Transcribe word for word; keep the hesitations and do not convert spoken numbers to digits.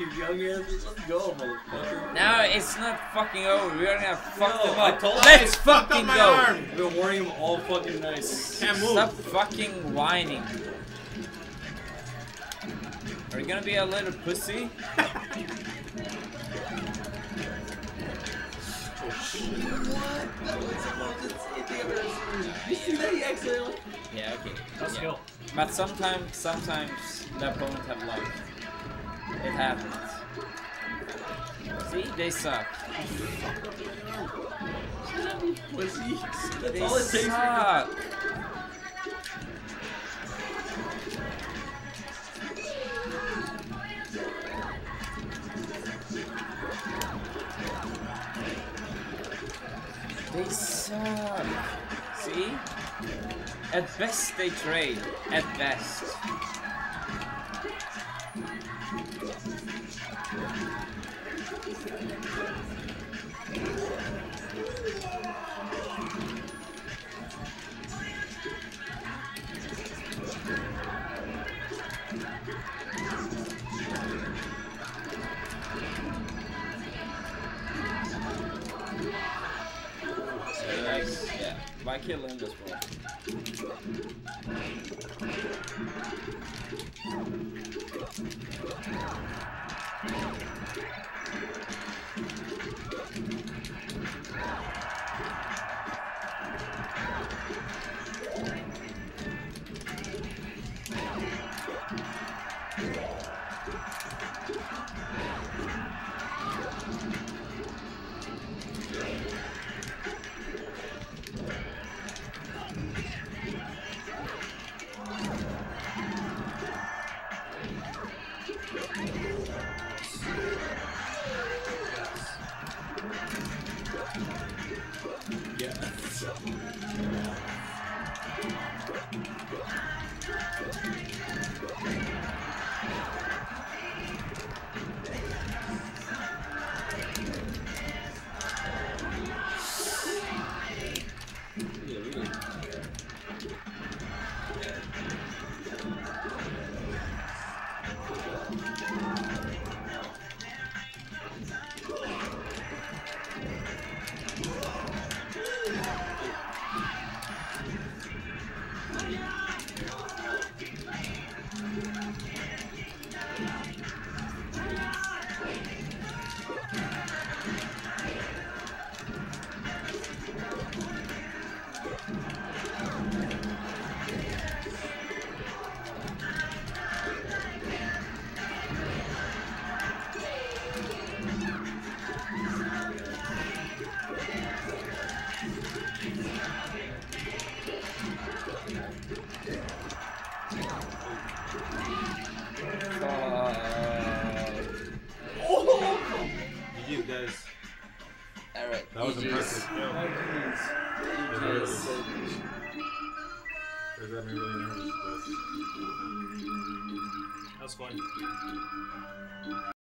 You youngins, let's go, motherfucker. Now it's not fucking over. We're gonna fuck No, them I up. told Let's I fucking my go. Arm. We've been warning him all fucking night. Can't move. Stop fucking whining. Are you gonna be a little pussy? Oh shit. What? That was the most insane thing I've ever seen. You see that he accidentally? Yeah, okay. Let's yeah. go. But sometimes, sometimes the opponent have luck. It happens. See, they suck. Pussy. That's They all it takes. suck. They suck. See? At best they trade. At best. Nice. Yeah. Why kill him as well? G G, guys. Alright. That was impressive. Yeah. It really is. It got me really nervous, but That was fun.